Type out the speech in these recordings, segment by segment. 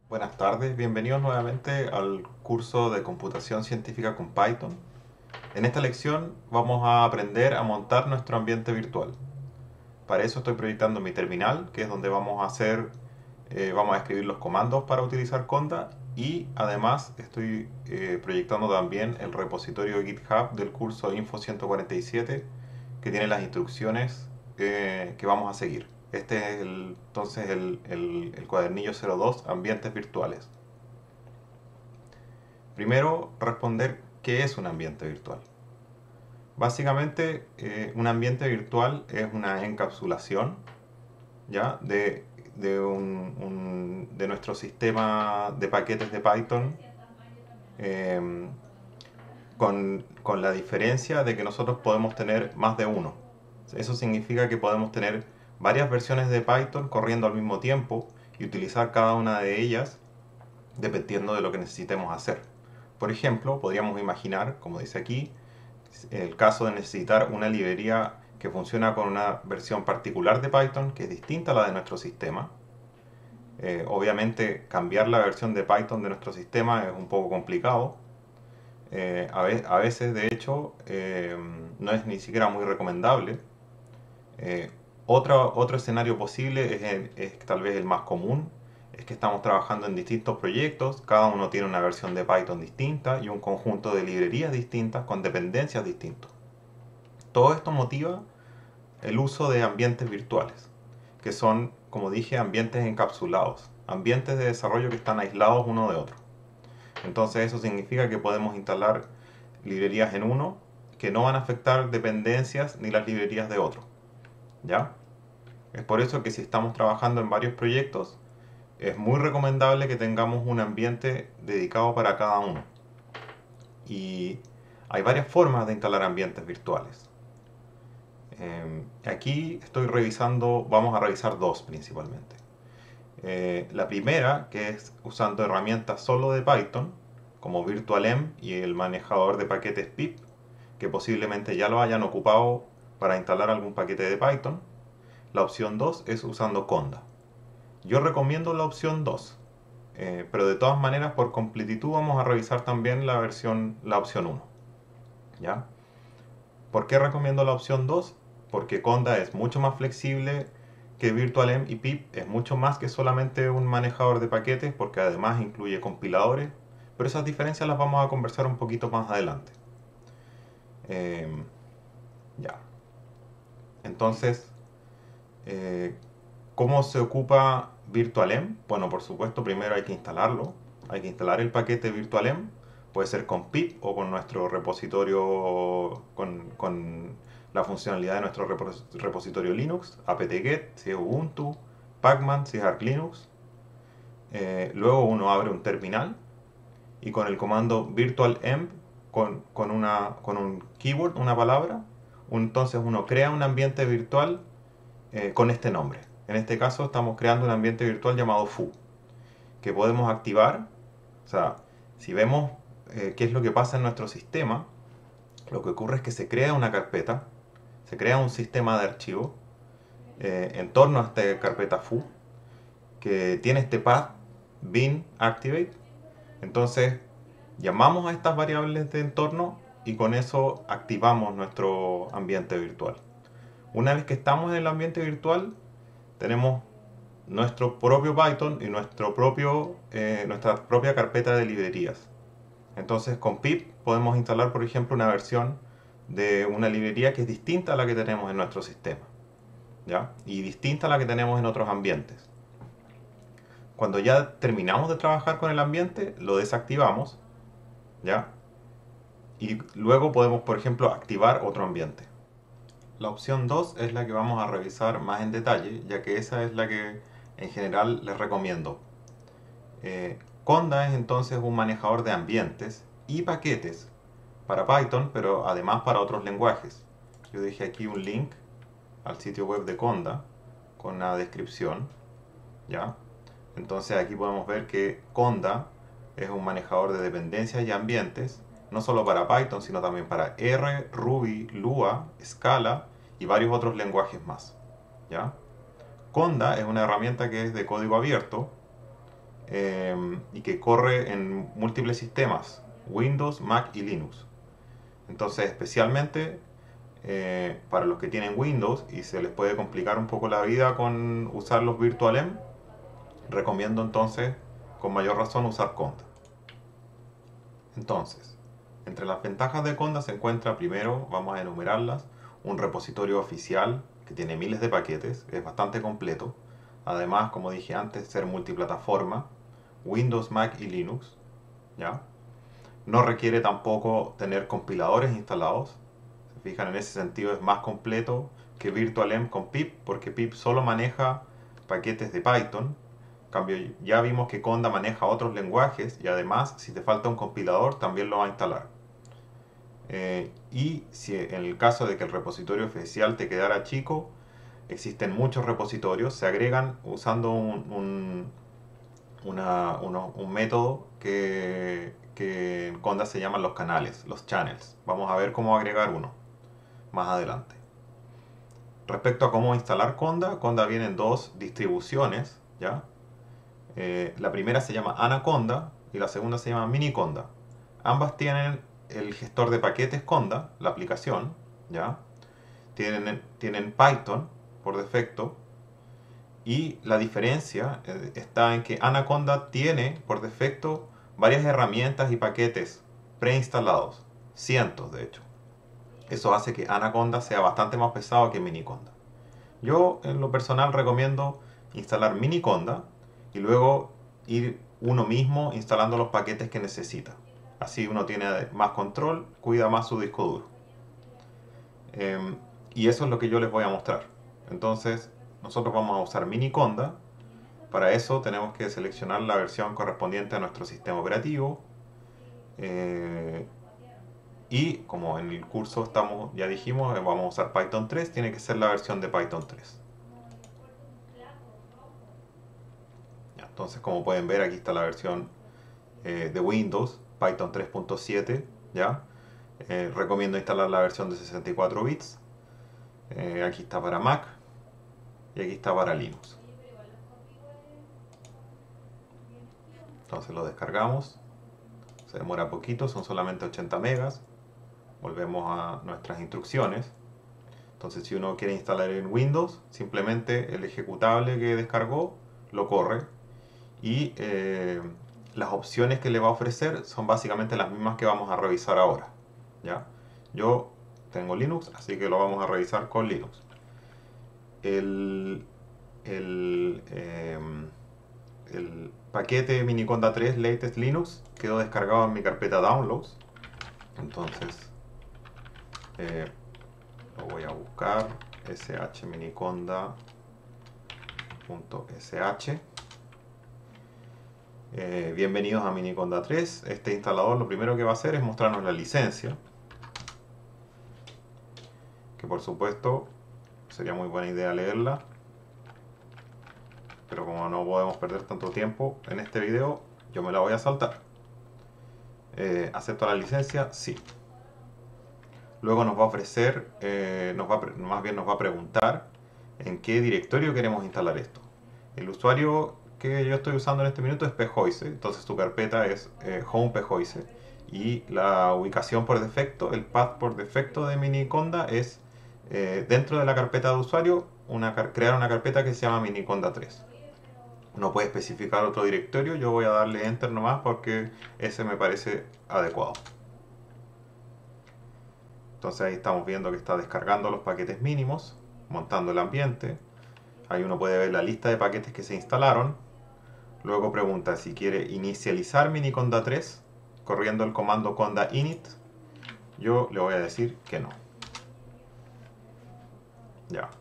Buenas tardes, bienvenidos nuevamente al curso de computación científica con Python. En esta lección vamos a aprender a montar nuestro ambiente virtual. Para eso estoy proyectando mi terminal, que es donde vamos a escribir los comandos para utilizar Conda, y además estoy proyectando también el repositorio GitHub del curso Info 147 que tiene las instrucciones que vamos a seguir. Este es entonces el cuadernillo 02, ambientes virtuales. Primero, responder qué es un ambiente virtual. Básicamente, un ambiente virtual es una encapsulación, ¿ya? de nuestro sistema de paquetes de Python, eh, con la diferencia de que nosotros podemos tener más de uno. Eso significa que podemos tener varias versiones de Python corriendo al mismo tiempo y utilizar cada una de ellas dependiendo de lo que necesitemos hacer. Por ejemplo, podríamos imaginar, como dice aquí, el caso de necesitar una librería que funciona con una versión particular de Python que es distinta a la de nuestro sistema. Obviamente cambiar la versión de Python de nuestro sistema es un poco complicado. A veces, de hecho, no es ni siquiera muy recomendable. Eh, otro escenario posible es tal vez el más común, es que estamos trabajando en distintos proyectos, cada uno tiene una versión de Python distinta y un conjunto de librerías distintas con dependencias distintas. Todo esto motiva el uso de ambientes virtuales, que son, como dije, ambientes encapsulados, ambientes de desarrollo que están aislados uno de otro. Entonces eso significa que podemos instalar librerías en uno que no van a afectar dependencias ni las librerías de otro. ¿Ya? Es por eso que si estamos trabajando en varios proyectos, es muy recomendable que tengamos un ambiente dedicado para cada uno. Y hay varias formas de instalar ambientes virtuales. Aquí vamos a revisar dos principalmente. La primera, que es usando herramientas solo de Python, como virtualenv y el manejador de paquetes pip, que posiblemente ya lo hayan ocupado para instalar algún paquete de Python. La opción 2 es usando Conda. Yo recomiendo la opción 2, pero de todas maneras por completitud vamos a revisar también la opción 1. ¿Ya? ¿Por qué recomiendo la opción 2? Porque Conda es mucho más flexible que virtualenv y pip, es mucho más que solamente un manejador de paquetes porque además incluye compiladores, pero esas diferencias las vamos a conversar un poquito más adelante. Eh, ya. Entonces, eh, ¿cómo se ocupa virtualenv? Bueno, por supuesto, primero hay que instalarlo. Hay que instalar el paquete virtualenv. Puede ser con pip o con nuestro repositorio, con la funcionalidad de nuestro repositorio Linux, apt-get si es Ubuntu, pacman si es Arch Linux. Luego uno abre un terminal y con el comando virtualenv, con un keyword, una palabra, entonces uno crea un ambiente virtual con este nombre. En este caso estamos creando un ambiente virtual llamado foo, que podemos activar. O sea, si vemos qué es lo que pasa en nuestro sistema, lo que ocurre es que se crea una carpeta, se crea un sistema de archivos en torno a esta carpeta foo, que tiene este path bin activate. Entonces llamamos a estas variables de entorno y con eso activamos nuestro ambiente virtual. Una vez que estamos en el ambiente virtual, tenemos nuestro propio Python y nuestra propia carpeta de librerías. Entonces con pip podemos instalar, por ejemplo, una versión de una librería que es distinta a la que tenemos en nuestro sistema, ¿ya? Y distinta a la que tenemos en otros ambientes. Cuando ya terminamos de trabajar con el ambiente, lo desactivamos, ¿ya? Y luego podemos, por ejemplo, activar otro ambiente. La opción 2 es la que vamos a revisar más en detalle, ya que esa es la que en general les recomiendo. Conda es entonces un manejador de ambientes y paquetes para Python, pero además para otros lenguajes. Yo dejé aquí un link al sitio web de Conda con una descripción, ¿ya? Entonces aquí podemos ver que Conda es un manejador de dependencias y ambientes, no solo para Python, sino también para R, Ruby, Lua, Scala y varios otros lenguajes más, ¿ya? Conda es una herramienta que es de código abierto, y que corre en múltiples sistemas, Windows, Mac y Linux. Entonces, especialmente para los que tienen Windows y se les puede complicar un poco la vida con usar los virtualem, recomiendo entonces con mayor razón usar Conda. Entonces, entre las ventajas de Conda se encuentra, primero, vamos a enumerarlas, un repositorio oficial que tiene miles de paquetes, es bastante completo. Además, como dije antes, ser multiplataforma, Windows, Mac y Linux, ¿ya? No requiere tampoco tener compiladores instalados. Se fijan, en ese sentido es más completo que virtualem con pip, porque pip solo maneja paquetes de Python. En cambio, ya vimos que Conda maneja otros lenguajes y además, si te falta un compilador, también lo va a instalar. Y si en el caso de que el repositorio oficial te quedara chico, existen muchos repositorios, se agregan usando un método que en Conda se llaman los canales, los channels. Vamos a ver cómo agregar uno más adelante. Respecto a cómo instalar Conda, Conda viene en dos distribuciones, ¿ya? La primera se llama Anaconda y la segunda se llama Miniconda. Ambas tienen el gestor de paquetes Conda, la aplicación, ¿ya? Tienen Python por defecto. Y la diferencia está en que Anaconda tiene por defecto varias herramientas y paquetes preinstalados, cientos de hecho. Eso hace que Anaconda sea bastante más pesado que Miniconda. Yo en lo personal recomiendo instalar Miniconda y luego ir uno mismo instalando los paquetes que necesita. Así uno tiene más control, cuida más su disco duro. Y eso es lo que yo les voy a mostrar. Entonces, nosotros vamos a usar Miniconda. Para eso tenemos que seleccionar la versión correspondiente a nuestro sistema operativo. Y como en el curso estamos, ya dijimos, vamos a usar Python 3, tiene que ser la versión de Python 3. Ya, entonces, como pueden ver, aquí está la versión de Windows, Python 3.7, ¿ya? Recomiendo instalar la versión de 64 bits. Aquí está para Mac y aquí está para Linux. Entonces lo descargamos, se demora poquito, son solamente 80 megas. Volvemos a nuestras instrucciones. Entonces, si uno quiere instalar en Windows, simplemente el ejecutable que descargó lo corre y las opciones que le va a ofrecer son básicamente las mismas que vamos a revisar ahora, ¿ya? Yo tengo Linux, así que lo vamos a revisar con Linux. El paquete Miniconda 3 Latest Linux quedó descargado en mi carpeta Downloads. Entonces lo voy a buscar, shminiconda.sh. Bienvenidos a Miniconda 3. Este instalador lo primero que va a hacer es mostrarnos la licencia, que por supuesto sería muy buena idea leerla, pero como no podemos perder tanto tiempo en este video, yo me la voy a saltar. ¿Acepto la licencia? Sí. Luego nos va a ofrecer, más bien nos va a preguntar en qué directorio queremos instalar esto. El usuario que yo estoy usando en este minuto es pjoice, entonces tu carpeta es home pjoice y la ubicación por defecto, el path por defecto de Miniconda es dentro de la carpeta de usuario crear una carpeta que se llama Miniconda 3. No puede especificar otro directorio, yo voy a darle enter nomás porque ese me parece adecuado. Entonces ahí estamos viendo que está descargando los paquetes mínimos, montando el ambiente. Ahí uno puede ver la lista de paquetes que se instalaron. Luego pregunta si quiere inicializar Miniconda 3 corriendo el comando conda init. Yo le voy a decir que no. Ya.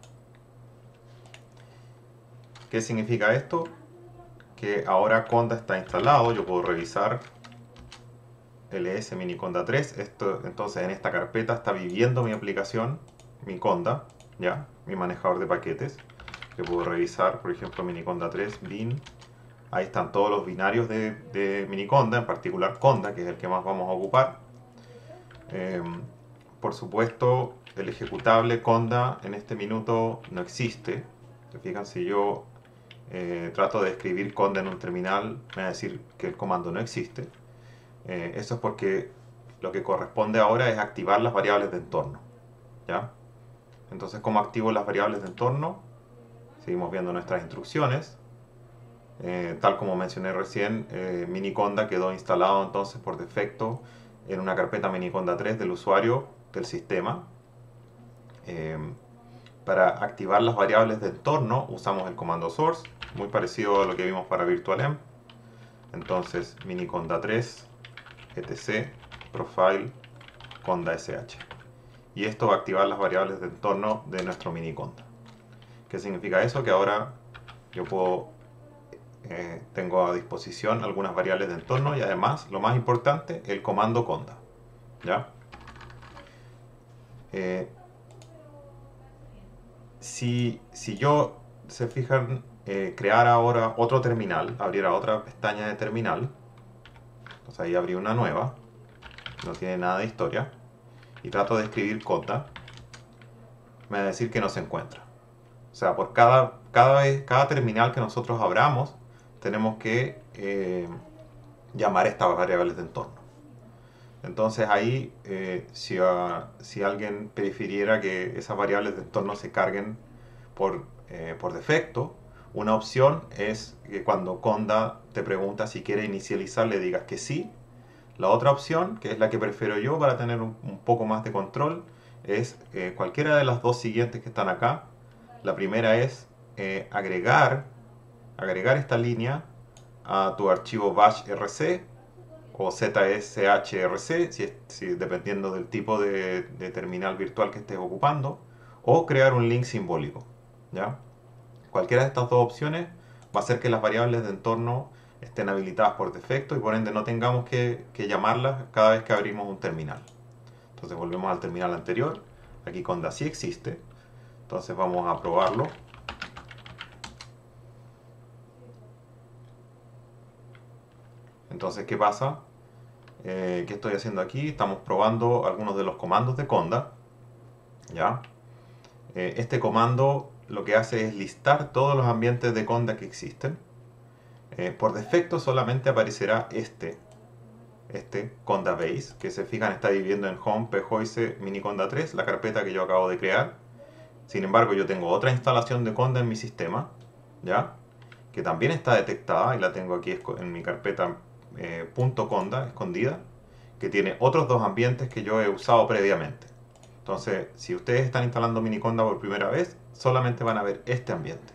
¿Qué significa esto? Que ahora Conda está instalado. Yo puedo revisar ls Miniconda 3. Entonces en esta carpeta está viviendo mi aplicación, mi Conda, ya, mi manejador de paquetes. Yo puedo revisar, por ejemplo, Miniconda 3 bin. Ahí están todos los binarios de Miniconda, en particular Conda, que es el que más vamos a ocupar. Por supuesto, el ejecutable Conda en este minuto no existe. Se fijan, si yo trato de escribir conda en un terminal, me va a decir que el comando no existe. Eso es porque lo que corresponde ahora es activar las variables de entorno, ¿ya? Entonces, ¿cómo activo las variables de entorno? Seguimos viendo nuestras instrucciones. Tal como mencioné recién, Miniconda quedó instalado entonces por defecto en una carpeta Miniconda 3 del usuario del sistema. Para activar las variables de entorno usamos el comando source, muy parecido a lo que vimos para virtualenv. Entonces Miniconda 3 etc profile conda sh, y esto va a activar las variables de entorno de nuestro Miniconda. ¿Qué significa eso? Que ahora yo tengo a disposición algunas variables de entorno y además, lo más importante, el comando conda, ¿ya? Si yo, se fijan, creara ahora otro terminal, abriera otra pestaña de terminal, entonces ahí abrí una nueva, no tiene nada de historia, y trato de escribir conda, me va a decir que no se encuentra. O sea, por cada terminal que nosotros abramos, tenemos que llamar estas variables de entorno. Entonces ahí, si alguien prefiriera que esas variables de entorno se carguen por defecto, una opción es que cuando conda te pregunta si quiere inicializar, le digas que sí. La otra opción, que es la que prefiero yo para tener un poco más de control, es cualquiera de las dos siguientes que están acá. La primera es agregar esta línea a tu archivo bash rc o ZSHRC, dependiendo del tipo de terminal virtual que estés ocupando, o crear un link simbólico, ¿ya? Cualquiera de estas dos opciones va a hacer que las variables de entorno estén habilitadas por defecto y por ende no tengamos que llamarlas cada vez que abrimos un terminal. Entonces volvemos al terminal anterior, aquí conda sí existe, entonces vamos a probarlo. Entonces, ¿qué pasa? ¿Qué estoy haciendo aquí? Estamos probando algunos de los comandos de conda, ¿ya? Este comando lo que hace es listar todos los ambientes de conda que existen. Por defecto solamente aparecerá este conda base, que se fijan está dividiendo en home, pjoice, miniconda 3, la carpeta que yo acabo de crear. Sin embargo, yo tengo otra instalación de conda en mi sistema, ¿ya? Que también está detectada y la tengo aquí en mi carpeta .conda escondida, que tiene otros dos ambientes que yo he usado previamente. Entonces, si ustedes están instalando Miniconda por primera vez, solamente van a ver este ambiente.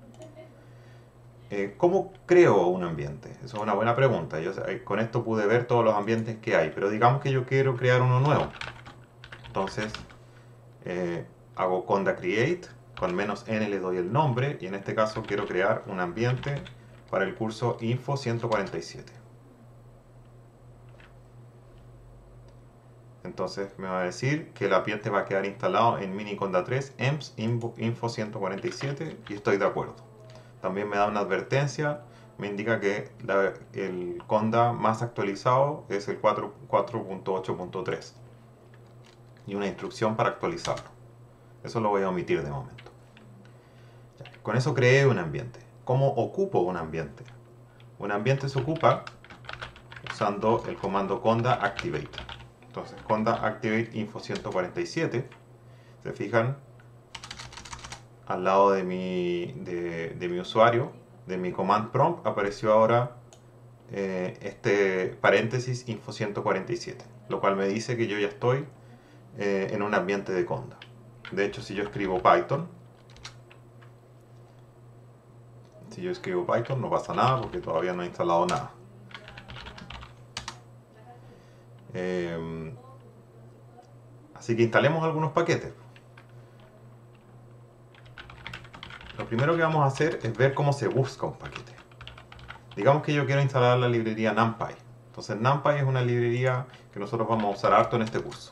¿Cómo creo un ambiente? Eso es una buena pregunta. Yo con esto pude ver todos los ambientes que hay, pero digamos que yo quiero crear uno nuevo. Entonces, hago conda create, con -n le doy el nombre, y en este caso quiero crear un ambiente para el curso Info 147. Entonces me va a decir que el ambiente va a quedar instalado en Miniconda 3 EMS Info 147 y estoy de acuerdo. También me da una advertencia, me indica que el conda más actualizado es el 4.8.3 y una instrucción para actualizarlo. Eso lo voy a omitir de momento. Ya, con eso creé un ambiente. ¿Cómo ocupo un ambiente? Un ambiente se ocupa usando el comando conda activate. Entonces, conda activate info 147. Se fijan, al lado de mi usuario, de mi command prompt, apareció ahora este paréntesis info 147, lo cual me dice que yo ya estoy en un ambiente de conda. De hecho, si yo escribo Python no pasa nada porque todavía no he instalado nada. Así que instalemos algunos paquetes. Lo primero que vamos a hacer es ver cómo se busca un paquete. Digamos que yo quiero instalar la librería NumPy. Entonces NumPy es una librería que nosotros vamos a usar harto en este curso.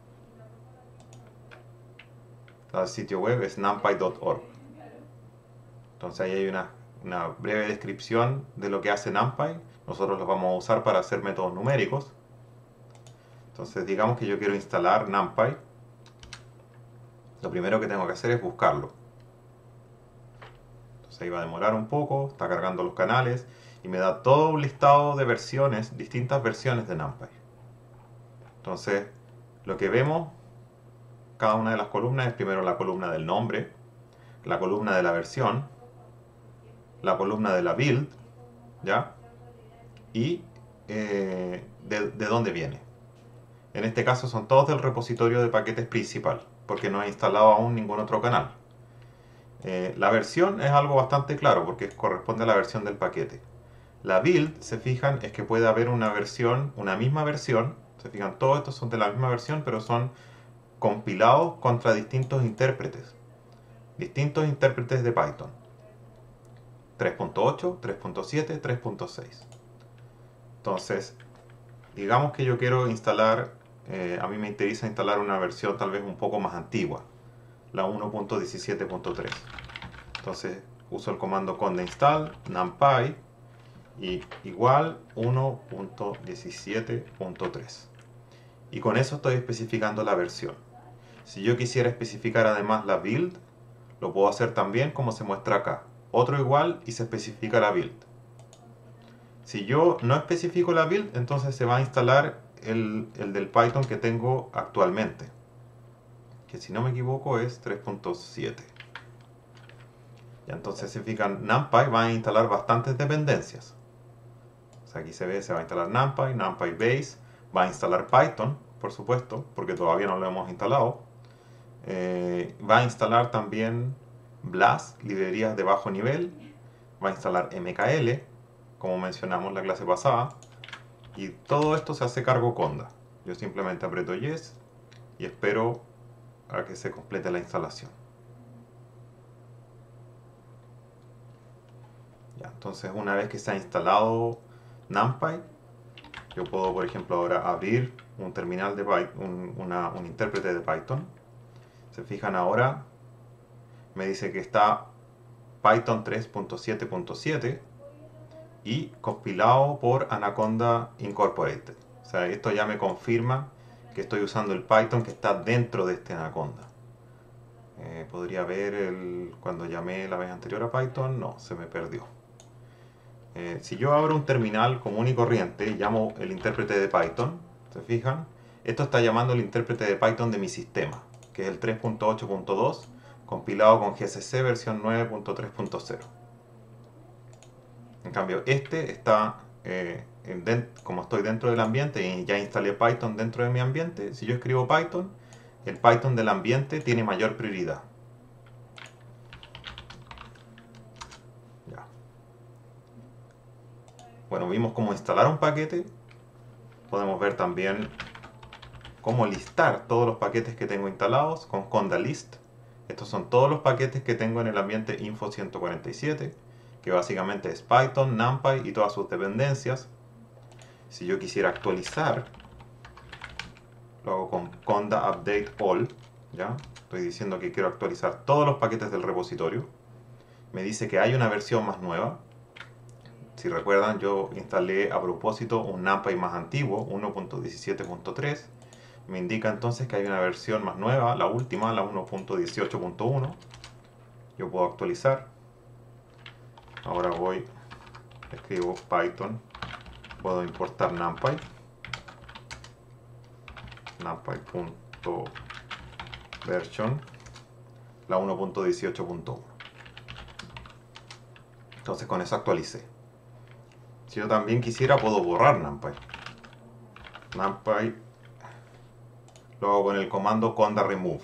El sitio web es numpy.org. Entonces ahí hay una breve descripción de lo que hace NumPy. Nosotros lo vamos a usar para hacer métodos numéricos. Entonces digamos que yo quiero instalar NumPy. Lo primero que tengo que hacer es buscarlo. Se iba a demorar un poco, está cargando los canales y me da todo un listado de versiones, distintas versiones de NumPy. Entonces, lo que vemos, cada una de las columnas es primero la columna del nombre, la columna de la versión, la columna de la build, ¿ya? Y de dónde viene. En este caso son todos del repositorio de paquetes principal, porque no he instalado aún ningún otro canal. La versión es algo bastante claro, porque corresponde a la versión del paquete. La build, se fijan, es que puede haber una versión, una misma versión. Se fijan, todos estos son de la misma versión, pero son compilados contra distintos intérpretes de Python. 3.8, 3.7, 3.6. Entonces, digamos que yo quiero instalar, a mí me interesa instalar una versión tal vez un poco más antigua, la 1.17.3. Entonces uso el comando conda install numpy y igual 1.17.3. Y con eso estoy especificando la versión. Si yo quisiera especificar además la build, lo puedo hacer también como se muestra acá. Otro igual y se especifica la build. Si yo no especifico la build, entonces se va a instalar el del Python que tengo actualmente, que si no me equivoco es 3.7. Y entonces se fijan, NumPy va a instalar bastantes dependencias. O sea, aquí se ve, se va a instalar NumPy, NumPy Base, va a instalar Python, por supuesto, porque todavía no lo hemos instalado. Va a instalar también BLAS, librerías de bajo nivel, va a instalar MKL, como mencionamos en la clase pasada, y todo esto se hace cargo conda. Yo simplemente aprieto Yes y espero a que se complete la instalación. Ya, entonces una vez que se ha instalado NumPy, yo puedo, por ejemplo, ahora abrir un terminal de Python, un intérprete de Python. Se fijan ahora, me dice que está Python 3.7.7 y compilado por Anaconda Incorporated. O sea, esto ya me confirma que estoy usando el Python que está dentro de este Anaconda. Podría ver cuando llamé la vez anterior a Python, no, se me perdió. Si yo abro un terminal común y corriente y llamo el intérprete de Python, ¿se fijan? Esto está llamando el intérprete de Python de mi sistema, que es el 3.8.2, compilado con GCC versión 9.3.0. En cambio, este está, como estoy dentro del ambiente y ya instalé Python dentro de mi ambiente, si yo escribo Python, el Python del ambiente tiene mayor prioridad. Ya. Bueno, vimos cómo instalar un paquete. Podemos ver también cómo listar todos los paquetes que tengo instalados con conda list. Estos son todos los paquetes que tengo en el ambiente Info 147, que básicamente es Python, NumPy y todas sus dependencias. Si yo quisiera actualizar, lo hago con conda update all, ¿ya? Estoy diciendo que quiero actualizar todos los paquetes del repositorio. Me dice que hay una versión más nueva. Si recuerdan, yo instalé a propósito un NumPy más antiguo, 1.17.3. Me indica entonces que hay una versión más nueva, la última, la 1.18.1. Yo puedo actualizar. Ahora voy, escribo Python, puedo importar NumPy. NumPy.version, la 1.18.1. Entonces con eso actualicé. Si yo también quisiera, puedo borrar NumPy. NumPy lo hago con el comando conda remove.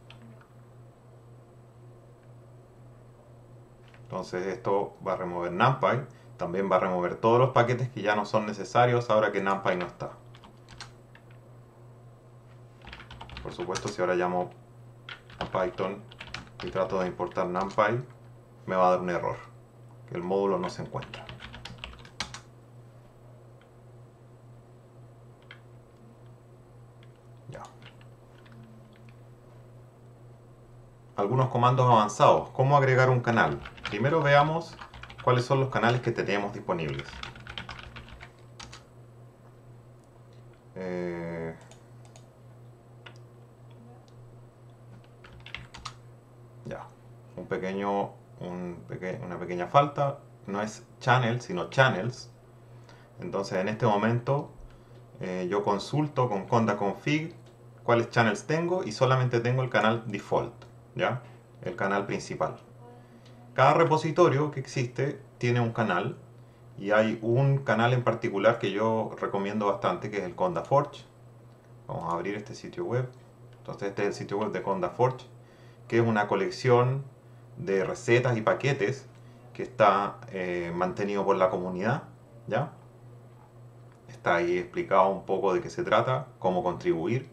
Entonces esto va a remover NumPy. También va a remover todos los paquetes que ya no son necesarios ahora que NumPy no está. Por supuesto, si ahora llamo a Python y trato de importar NumPy, me va a dar un error, que el módulo no se encuentra. Ya. Algunos comandos avanzados. ¿Cómo agregar un canal? Primero veamos cuáles son los canales que tenemos disponibles. Ya, un pequeño una pequeña falta, no es channel, sino channels. Entonces en este momento yo consulto con conda config cuáles channels tengo y solamente tengo el canal default, ¿ya? El canal principal. Cada repositorio que existe tiene un canal y hay un canal en particular que yo recomiendo bastante, que es el Conda Forge. Vamos a abrir este sitio web. Entonces este es el sitio web de Conda Forge, que es una colección de recetas y paquetes que está mantenido por la comunidad, ¿ya? Está ahí explicado un poco de qué se trata, cómo contribuir.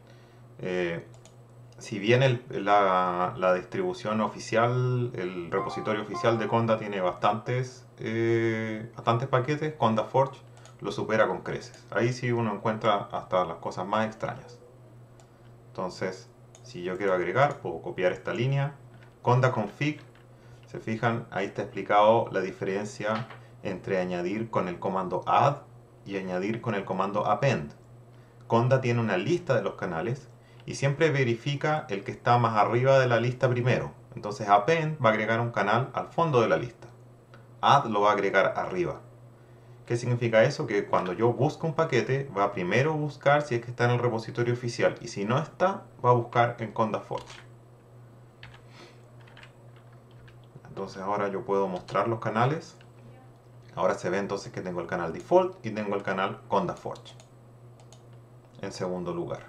Si bien la distribución oficial, el repositorio oficial de Conda tiene bastantes paquetes, Conda Forge lo supera con creces. Ahí sí uno encuentra hasta las cosas más extrañas. Entonces, si yo quiero agregar, puedo copiar esta línea. Conda config, se fijan, ahí está explicado la diferencia entre añadir con el comando add y añadir con el comando append. Conda tiene una lista de los canales y siempre verifica el que está más arriba de la lista primero. Entonces append va a agregar un canal al fondo de la lista. Add lo va a agregar arriba. ¿Qué significa eso? Que cuando yo busco un paquete, va a primero buscar si es que está en el repositorio oficial. Y si no está, va a buscar en Conda Forge. Entonces ahora yo puedo mostrar los canales. Ahora se ve entonces que tengo el canal default y tengo el canal Conda Forge en segundo lugar.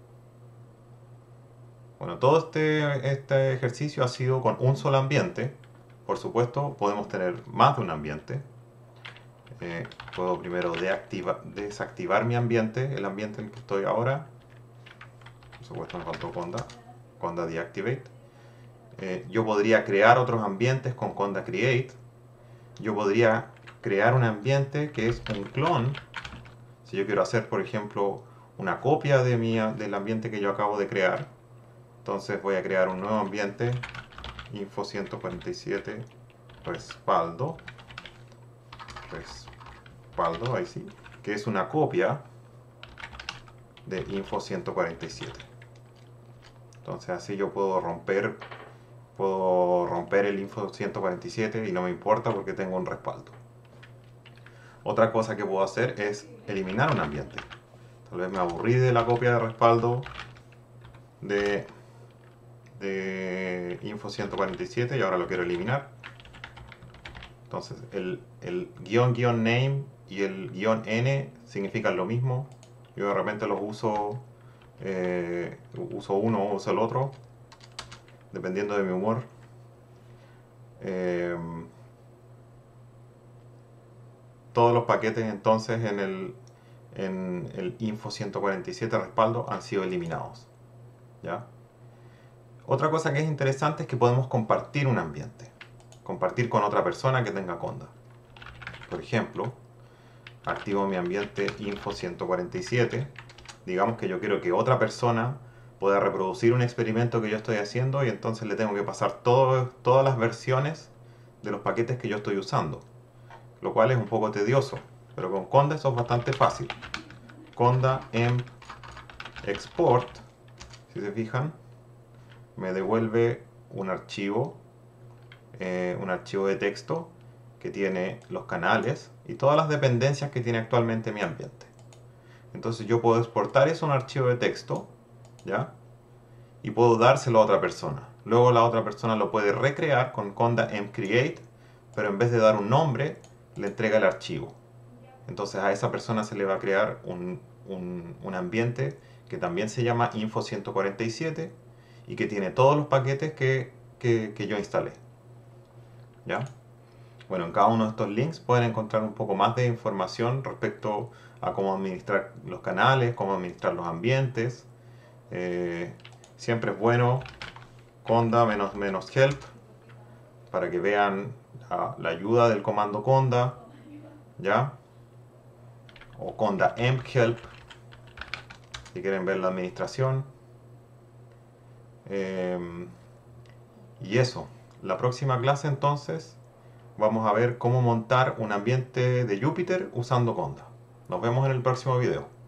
Bueno, todo este ejercicio ha sido con un solo ambiente. Por supuesto, podemos tener más de un ambiente. Puedo primero desactivar mi ambiente, el ambiente en el que estoy ahora. Por supuesto me faltó Conda Deactivate. Yo podría crear otros ambientes con Conda Create. Yo podría crear un ambiente que es un clon. Si yo quiero hacer, por ejemplo, una copia del ambiente que yo acabo de crear, entonces voy a crear un nuevo ambiente, info 147 respaldo, ahí sí, que es una copia de info 147. Entonces así yo puedo romper el info 147 y no me importa porque tengo un respaldo. Otra cosa que puedo hacer es eliminar un ambiente. Tal vez me aburrí de la copia de respaldo de info 147 y ahora lo quiero eliminar. Entonces el --name y el -n significan lo mismo. Yo de repente los uso uno o uso el otro, dependiendo de mi humor. Todos los paquetes entonces en el info 147 respaldo han sido eliminados, ¿ya? Otra cosa que es interesante es que podemos compartir un ambiente, compartir con otra persona que tenga Conda. Por ejemplo, activo mi ambiente info 147. Digamos que yo quiero que otra persona pueda reproducir un experimento que yo estoy haciendo y entonces le tengo que pasar todas las versiones de los paquetes que yo estoy usando, lo cual es un poco tedioso, pero con Conda eso es bastante fácil. Conda emp export, si se fijan, me devuelve un archivo de texto que tiene los canales y todas las dependencias que tiene actualmente mi ambiente. Entonces yo puedo exportar eso a un archivo de texto, ¿ya? Y puedo dárselo a otra persona. Luego la otra persona lo puede recrear con conda emp create, pero en vez de dar un nombre, le entrega el archivo. Entonces a esa persona se le va a crear un ambiente que también se llama info 147 y que tiene todos los paquetes que yo instalé, ¿ya? Bueno, en cada uno de estos links pueden encontrar un poco más de información respecto a cómo administrar los canales, cómo administrar los ambientes. Siempre es bueno conda --help para que vean la ayuda del comando conda, ¿ya? O conda emp help si quieren ver la administración. Y eso, la próxima clase entonces vamos a ver cómo montar un ambiente de Jupyter usando Conda. Nos vemos en el próximo video.